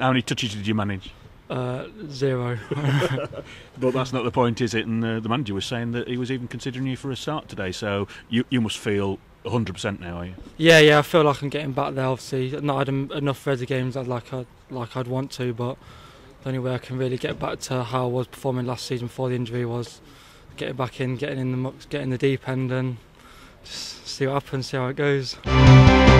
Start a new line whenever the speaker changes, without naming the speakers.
How many touches did you manage?
0.
But that's not the point, is it? And the manager was saying that he was even considering you for a start today, so you must feel 100% now, are you?
Yeah, I feel like I'm getting back there. Obviously, I've not had enough Reds games like I'd want to, but the only way I can really get back to how I was performing last season before the injury was getting back in, getting in the deep end, and just see what happens, see how it goes.